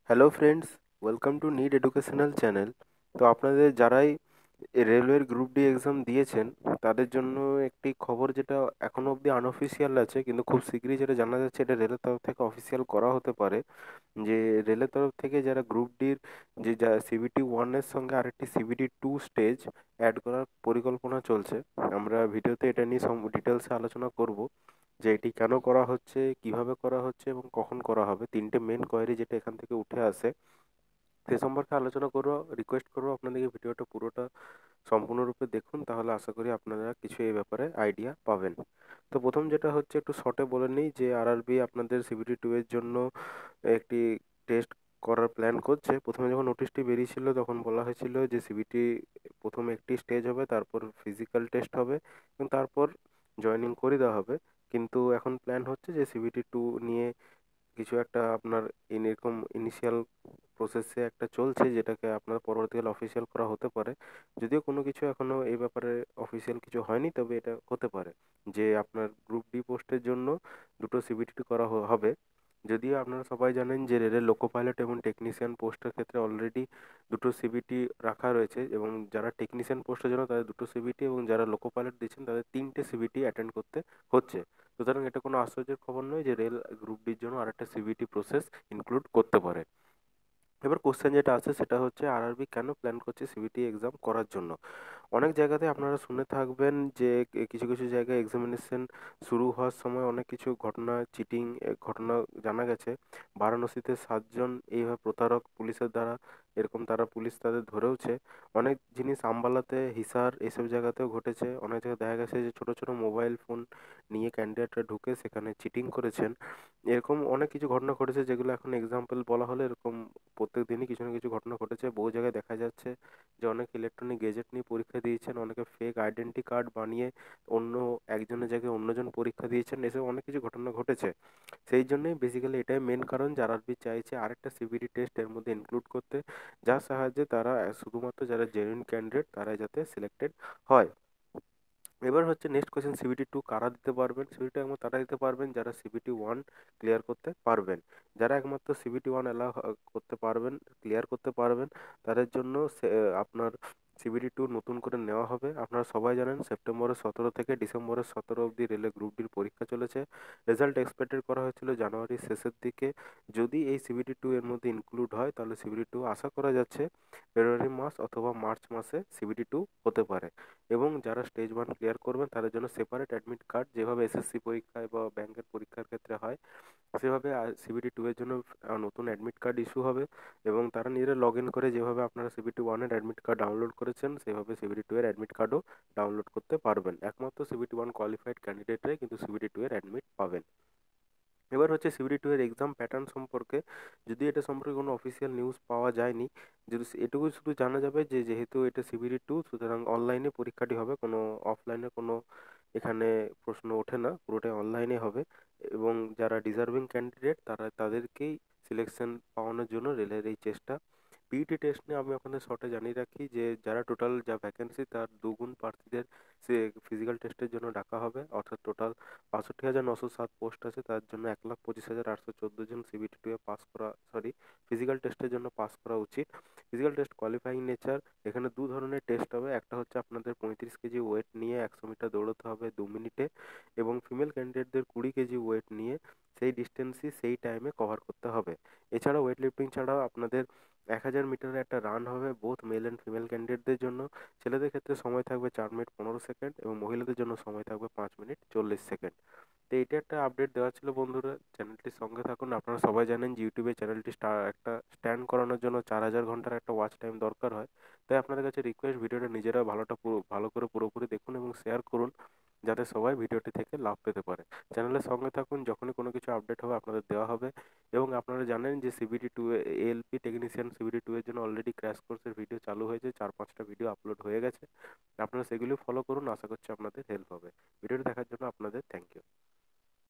Hello friends, welcome to need educational channel. তো আপনাদের যারাই রেলওয়ের গ্রুপ ডি এক্সাম দিয়েছেন তাদের জন্য একটি খবর, যেটা এখনো অবধি আনঅফিসিয়াল আছে, কিন্তু খুব শীঘ্রই যেটা জানা যাচ্ছে এটা রেলের তরফ থেকে অফিসিয়াল করা হতে পারে। যে রেলের তরফ থেকে যারা গ্রুপ ডির যে যা সিবিটি ওয়ানের সঙ্গে আরেকটি সিবিটি টু স্টেজ অ্যাড করার পরিকল্পনা চলছে। আমরা ভিডিওতে এটা নিয়ে ডিটেলসে আলোচনা করব যে এটি কেন করা হচ্ছে, কিভাবে করা হচ্ছে এবং কখন করা হবে। তিনটে মেন কোয়েরি যেটা এখান থেকে উঠে আসে সে সম্পর্কে আলোচনা করবো। রিকোয়েস্ট করবো আপনাদেরকে ভিডিওটা পুরোটা সম্পূর্ণরূপে দেখুন, তাহলে আশা করি আপনারা কিছু এই ব্যাপারে আইডিয়া পাবেন। তো প্রথম যেটা হচ্ছে, একটু শর্টে বলে নিই যে আরআরবি আপনাদের সিবিটি টু এর জন্য একটি টেস্ট করার প্ল্যান করছে। প্রথমে যখন নোটিশটি বেরিয়েছিল তখন বলা হয়েছিল যে সিবিটি প্রথমে একটি স্টেজ হবে, তারপর ফিজিক্যাল টেস্ট হবে এবং তারপর জয়েনিং করে দেওয়া হবে। কিন্তু এখন প্ল্যান হচ্ছে যে সিবিটি টু নিয়ে কিছু একটা আপনার এরকম ইনিশিয়াল প্রসেসে একটা চলছে, যেটাকে আপনার পরবর্তীকালে অফিসিয়াল করা হতে পারে। যদিও কোনো কিছু এখনো এই ব্যাপারে অফিসিয়াল কিছু হয়নি, তবে এটা হতে পারে যে আপনার গ্রুপ ডি পোস্টের জন্য দুটো সিবিটি করা হবে। যদিও আপনারা সবাই জানেন যে রেলের লোকো পাইলট এবং টেকনিশিয়ান পোস্টের ক্ষেত্রে অলরেডি দুটো সিবিটি রাখা রয়েছে, এবং যারা টেকনিশিয়ান পোস্টের জন্য তাদের দুটো সিবিটি এবং যারা লোকো পাইলট দিচ্ছেন তাদের তিনটে সিবিটি অ্যাটেন্ড করতে হচ্ছে। সুতরাং এটা কোনো আশ্চর্যের খবর নয় যে রেল গ্রুপ ডির জন্য আরেকটা সিবিটি প্রসেস ইনক্লুড করতে পারে। এবার কোশ্চেন যেটা আছে সেটা হচ্ছে আরআরবি কেন প্ল্যান করছে সিবিটি এক্সাম করার জন্য। অনেক জায়গাতে আপনারা শুনে থাকবেন যে কিছু কিছু জায়গায় এক্সামিনেশন শুরু হওয়ার সময় অনেক কিছু ঘটনা, চিটিং ঘটনা জানা গেছে। বারাণসীতে 7 জন এইভাবে প্রতারক পুলিশের দ্বারা, এরকম তারা পুলিশ তাদের ধরেওছে। অনেক জিনিস আম্বালাতে, হিসার এইসব জায়গাতেও ঘটেছে। অনেক জায়গায় দেখা গেছে যে ছোট ছোট মোবাইল ফোন নিয়ে ক্যান্ডিডেটরা ঢুকে সেখানে চিটিং করেছেন। এরকম অনেক কিছু ঘটনা ঘটেছে, যেগুলো এখন এক্সাম্পল বলা হলে এরকম প্রত্যেক দিনই কিছু না কিছু ঘটনা ঘটেছে। বহু জায়গায় দেখা যাচ্ছে যে অনেক ইলেকট্রনিক গেজেট নিয়ে পরীক্ষা দিয়েছেন, অনেকে ফেক আইডেন্টি কার্ড বানিয়ে অন্য একজনের জায়গায় অন্যজন পরীক্ষা দিয়েছেন। এসব অনেক কিছু ঘটনা ঘটেছে। সেই জন্যই বেসিক্যালি এটাই মেন কারণ যারা আরবি চাইছে আরেকটা সিবিটি টেস্ট এর মধ্যে ইনক্লুড করতে, যার সাহায্যে তারা শুধুমাত্র যারা জেনুইন ক্যান্ডিডেট তারাই যাতে সিলেক্টেড হয়। এবার হচ্ছে নেক্সট কোয়েশ্চেন, সিবিটি টু কারা দিতে পারবেন? সিবিটি একমাত্র তারা দিতে পারবেন যারা সিবিটি ওয়ান ক্লিয়ার করতে পারবেন। যারা একমাত্র সিবিটি ওয়ান করতে পারবেন, ক্লিয়ার করতে পারবেন, তাদের জন্য আপনার সিবিটি টু নতুন করে নেওয়া হবে। আপনারা সবাই জানেন সেপ্টেম্বরের 17 থেকে ডিসেম্বরের 17 অবধি রেলে গ্রুপ ডির পরীক্ষা চলেছে। রেজাল্ট এক্সপেক্টেড করা হয়েছিল জানুয়ারির শেষের দিকে। যদি এই সিবিটি টু এর মধ্যে ইনক্লুড হয় তাহলে সিবিটি টু আশা করা যাচ্ছে ফেব্রুয়ারি মাস অথবা মার্চ মাসে সিবিটি টু হতে পারে। এবং যারা স্টেজ ওয়ান ক্লিয়ার করবেন তাদের জন্য সেপারেট অ্যাডমিট কার্ড, যেভাবে এসএসসি পরীক্ষায় বা ব্যাংকের পরীক্ষার ক্ষেত্রে হয় সেভাবে সিবিটি টু এর জন্য নতুন অ্যাডমিট কার্ড ইস্যু হবে। এবং তারা নিজেরা লগ ইন করে যেভাবে আপনারা সিবিটি ওয়ানের অ্যাডমিট কার্ড ডাউনলোড করেছেন সেভাবে সিবিটি টু এর অ্যাডমিট কার্ডও ডাউনলোড করতে পারবেন। একমাত্র সিবিটি ওয়ান কোয়ালিফাইড ক্যান্ডিডেটরাই কিন্তু সিবিটি টু এর অ্যাডমিট পাবেন। এবার হচ্ছে সিবিটি টু এর এক্সাম প্যাটার্ন সম্পর্কে, যদি এটা সম্পর্কে কোনো অফিসিয়াল নিউজ পাওয়া যায়নি। যদি এটুকু শুধু জানা যাবে যে যেহেতু এটা সিবিটি টু, সুতরাং অনলাইনে পরীক্ষাটি হবে, কোনো অফলাইনে কোনো এখানে প্রশ্ন ওঠে না, পুরোটাই অনলাইনে হবে। এবং যারা ডিজার্ভিং ক্যান্ডিডেট তারা তাদেরকেই সিলেকশন পাওয়ানোর জন্য রেলের এই চেষ্টা। পিইটি টেস্ট নিয়ে আমি আপনাদের শর্টে জানিয়ে রাখি যে যারা টোটাল যা ভ্যাকেন্সি তার দুগুণ প্রার্থীদের সে ফিজিক্যাল টেস্টের জন্য ডাকা হবে। অর্থাৎ টোটাল ৬২,৯০৭ পোস্ট আছে, তার জন্য ১,২৫,৮১৪ জন সিবিটি টু এ পাস করা, সরি, ফিজিক্যাল টেস্টের জন্য পাস করা উচিত। ফিজিক্যাল টেস্ট কোয়ালিফাইং নেচার, এখানে দু ধরনের টেস্ট হবে। একটা হচ্ছে আপনাদের ৩৫ কেজি ওয়েট নিয়ে ১০০ মিটার দৌড়তে হবে 2 মিনিটে, এবং ফিমেল ক্যান্ডিডেটদের ২০ কেজি ওয়েট নিয়ে সেই ডিস্টেন্সই সেই টাইমে কভার করতে হবে। এছাড়াও ওয়েট লিফটিং ছাড়াও আপনাদের ১,০০০ মিটারের একটা রান হবে বোথ মেল অ্যান্ড ফিমেল ক্যান্ডিডেটদের জন্য। ছেলেদের ক্ষেত্রে সময় থাকবে ৪ মিনিট ১৫ সেকেন্ড এবং মহিলাদের জন্য সময় থাকবে ৫ মিনিট ৪০ সেকেন্ড। তো এইটা একটা আপডেট দেওয়া ছিল বন্ধুরা, চ্যানেলটির সঙ্গে থাকুন। আপনারা সবাই জানেন যে ইউটিউবে চ্যানেলটি একটা স্ট্যান্ড করানোর জন্য ৪,০০০ ঘন্টার একটা ওয়াচ টাইম দরকার হয়। তাই আপনাদের কাছে রিকোয়েস্ট, ভিডিওটা নিজেরা ভালো করে পুরোপুরি দেখুন এবং শেয়ার করুন, যাতে সবাই ভিডিওটি থেকে লাভ পেতে পারে। চ্যানেলের সঙ্গে থাকুন, যখনই কোনো কিছু আপডেট হবে আপনাদের দেওয়া হবে। এবং আপনারা জানেন যে CBT two ALP technician CBT two এর জন্য অলরেডি ক্র্যাশ কোর্সের ভিডিও চালু হয়েছে, ৪-৫টা ভিডিও আপলোড হয়ে গেছে। আপনারা সেগুলি ফলো করুন, আশা করছি আপনাদের হেল্প হবে। ভিডিওটি দেখার জন্য আপনাদের থ্যাংক ইউ।